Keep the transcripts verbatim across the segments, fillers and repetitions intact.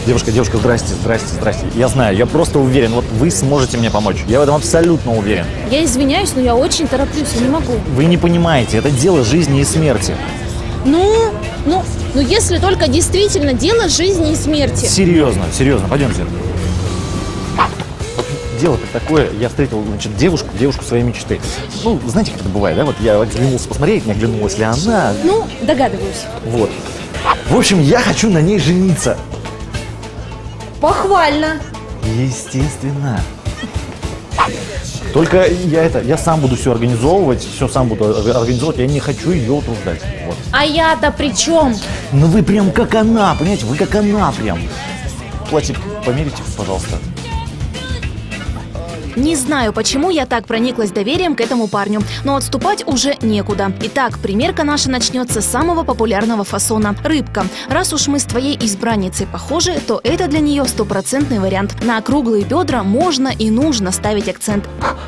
Девушка, девушка, здрасте, здрасте, здрасте. Я знаю, я просто уверен, вот вы сможете мне помочь. Я в этом абсолютно уверен. Я извиняюсь, но я очень тороплюсь, я не могу. Вы не понимаете, это дело жизни и смерти. Ну, ну, ну если только действительно дело жизни и смерти. Серьезно, серьезно, пойдемте. Дело-то такое, я встретил, значит, девушку, девушку своей мечты. Ну, знаете, как это бывает, да? Вот я оглянулся посмотреть, не оглянулась ли она. Ну, догадываюсь. Вот. В общем, я хочу на ней жениться. Похвально. Естественно. Только я это, я сам буду все организовывать, все сам буду организовывать, я не хочу ее утруждать. Вот. А я-то при чем? Ну вы прям как она, понимаете, вы как она прям. Платье померите, пожалуйста. Не знаю, почему я так прониклась доверием к этому парню, но отступать уже некуда. Итак, примерка наша начнется с самого популярного фасона – рыбка. Раз уж мы с твоей избранницей похожи, то это для нее стопроцентный вариант. На округлые бедра можно и нужно ставить акцент.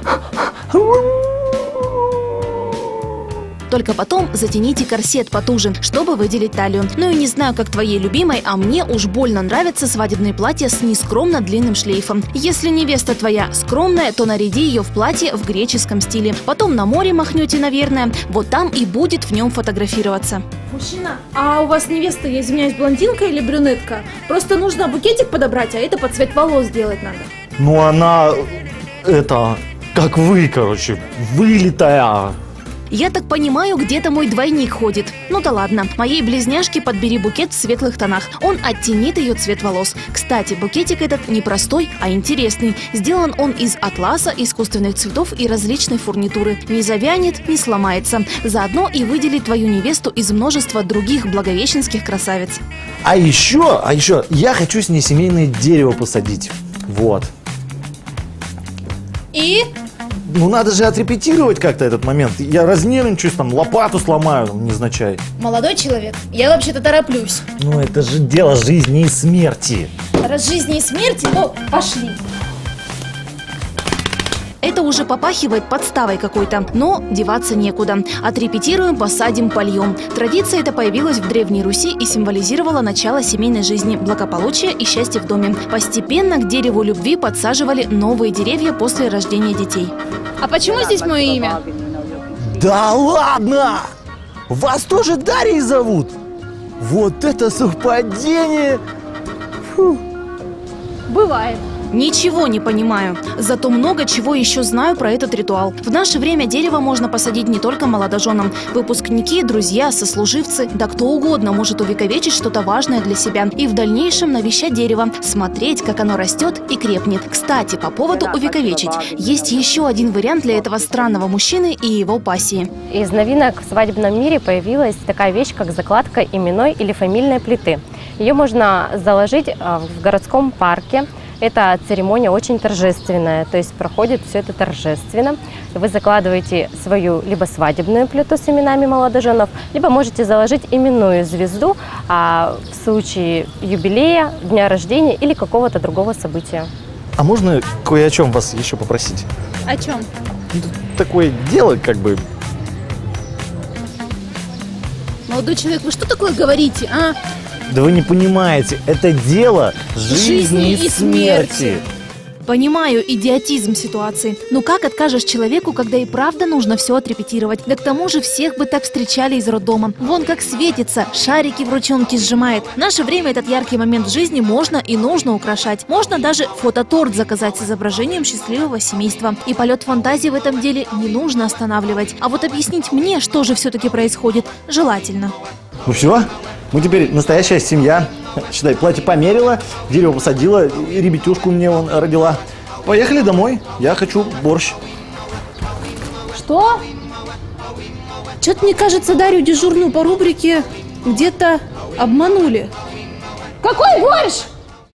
Только потом затяните корсет потуже, чтобы выделить талию. Ну и не знаю, как твоей любимой, а мне уж больно нравятся свадебные платья с нескромно длинным шлейфом. Если невеста твоя скромная, то наряди ее в платье в греческом стиле. Потом на море махнете, наверное, вот там и будет в нем фотографироваться. Мужчина, а у вас невеста, я извиняюсь, блондинка или брюнетка? Просто нужно букетик подобрать, а это под цвет волос делать надо. Ну она, это, как вы, короче, вылитая. Я так понимаю, где-то мой двойник ходит. Ну да ладно, моей близняшке подбери букет в светлых тонах. Он оттенит ее цвет волос. Кстати, букетик этот не простой, а интересный. Сделан он из атласа, искусственных цветов и различной фурнитуры. Не завянет, не сломается. Заодно и выделит твою невесту из множества других благовещенских красавиц. А еще, а еще, я хочу с ней семейное дерево посадить. Вот. И? Ну надо же отрепетировать как-то этот момент. Я разнервничаюсь, там лопату сломаю, невзначай. Молодой человек, я вообще-то тороплюсь. Ну это же дело жизни и смерти. Раз жизни и смерти, то пошли. Это уже попахивает подставой какой-то, но деваться некуда. Отрепетируем, посадим, польем. Традиция эта появилась в Древней Руси и символизировала начало семейной жизни, благополучия и счастья в доме. Постепенно к дереву любви подсаживали новые деревья после рождения детей. А почему здесь мое имя? Да ладно! Вас тоже Дарьей зовут? Вот это совпадение! Фу. Бывает. Ничего не понимаю, зато много чего еще знаю про этот ритуал. В наше время дерево можно посадить не только молодоженам. Выпускники, друзья, сослуживцы, да кто угодно может увековечить что-то важное для себя и в дальнейшем навещать дерево, смотреть, как оно растет и крепнет. Кстати, по поводу увековечить, есть еще один вариант для этого странного мужчины и его пассии. Из новинок в свадебном мире появилась такая вещь, как закладка именной или фамильной плиты. Ее можно заложить в городском парке. Эта церемония очень торжественная, то есть проходит все это торжественно. Вы закладываете свою либо свадебную плиту с именами молодоженов, либо можете заложить именную звезду а в случае юбилея, дня рождения или какого-то другого события. А можно кое о чем вас еще попросить? О чем? Ну, такое дело, как бы. Молодой человек, вы что такое говорите, а? Да вы не понимаете, это дело жизни, жизни и смерти. смерти. Понимаю идиотизм ситуации. Но как откажешь человеку, когда и правда нужно все отрепетировать? Да к тому же всех бы так встречали из роддома. Вон как светится, шарики в ручонке сжимает. В наше время этот яркий момент в жизни можно и нужно украшать. Можно даже фототорт заказать с изображением счастливого семейства. И полет фантазии в этом деле не нужно останавливать. А вот объяснить мне, что же все-таки происходит, желательно. Ну все, мы теперь настоящая семья. Считай, платье померила, дерево посадила, и ребятюшку мне вон родила. Поехали домой, я хочу борщ. Что? Что-то мне кажется, Дарью дежурную по рубрике где-то обманули. Какой борщ?